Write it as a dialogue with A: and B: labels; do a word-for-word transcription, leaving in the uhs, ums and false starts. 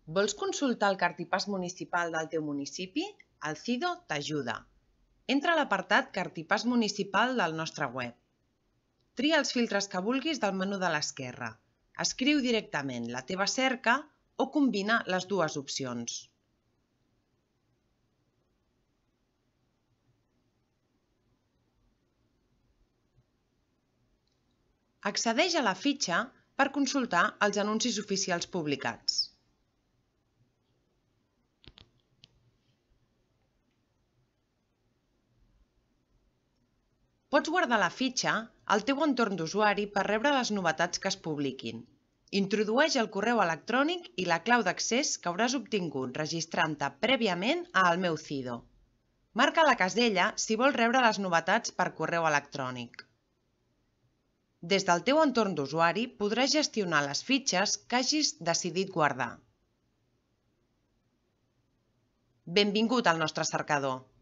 A: Vols consultar el cartipàs municipal del teu municipi? El CIDO t'ajuda. Entra a l'apartat Cartipàs municipal del nostre web. Tria els filtres que vulguis del menú de l'esquerra. Escriu directament la teva cerca o combina les dues opcions. Accedeix a la fitxa per consultar els anuncis oficials publicats. Pots guardar la fitxa al teu entorn d'usuari per rebre les novetats que es publiquin. Introdueix el correu electrònic i la clau d'accés que hauràs obtingut registrant-te prèviament a El meu CIDO. Marca la casella si vols rebre les novetats per correu electrònic. Des del teu entorn d'usuari podràs gestionar les fitxes que hagis decidit guardar. Benvingut al nostre cercador!